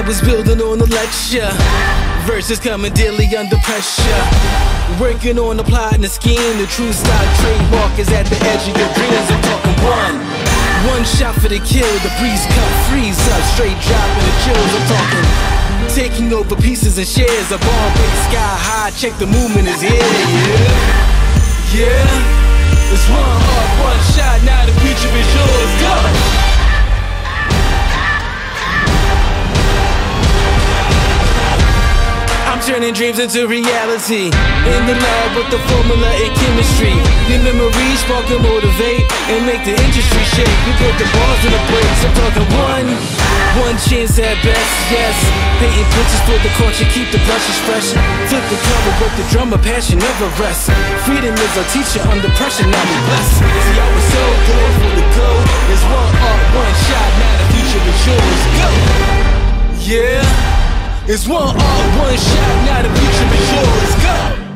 was building on the lecture. Verses coming daily under pressure. Working on the plot and the scheme. The true style trademark is at the edge of your dreams. I'm talking one shot for the kill. The breeze cut, freeze up, straight dropping the chills. I'm talking taking over pieces and shares. A ball big sky high. Check the movement is here. Yeah. It's one heart, one shot. Now the future is yours. Go. I'm turning dreams into reality. In the lab with the formula and chemistry. Your memories spark and motivate and make the industry shake. We put the bars in the brakes. I'm talking one chance at best, yes. Painting pictures for the culture, keep the brushes fresh. Flip the cover with the drummer, passion never rests. Freedom is our teacher under pressure, now we blessed. See, I was so good for the goal. It's one art, one shot, now the future is yours. Go! Yeah. It's one art, one shot, now the future is yours. Go!